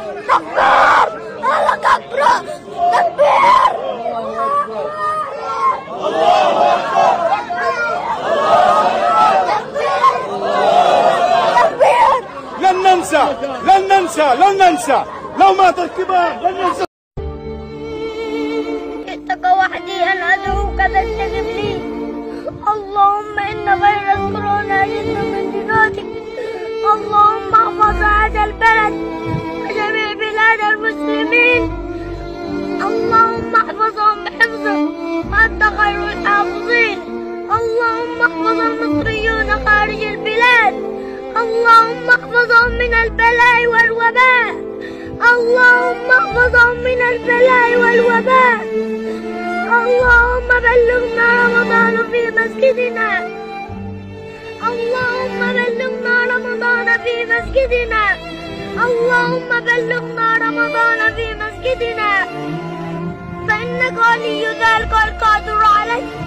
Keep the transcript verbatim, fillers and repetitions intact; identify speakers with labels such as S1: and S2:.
S1: تكبير الله أكبر تكبير الله أكبر تكبير.
S2: لن ننسى لن ننسى لن ننسى لو مات الكبار لن ننسى.
S1: جئتك وحدي أن أدعوك فاستجب لي. اللهم إن فيروس كورونا جئت من جنودك. اللهم احفظ هذا البلد وجميع بلاد المسلمين. اللهم احفظهم بحفظك وأنت خير الحافظين. اللهم احفظ المصريون خارج البلاد. اللهم احفظهم من البلاء والوباء. اللهم احفظهم من البلاء والوباء. اللهم بلغنا رمضان في مسجدنا. اللهم بلغنا رمضان في مسجدنا. اللهم بلغنا رمضان في مسجدنا فإنك ولي ذلك والقادر عليه.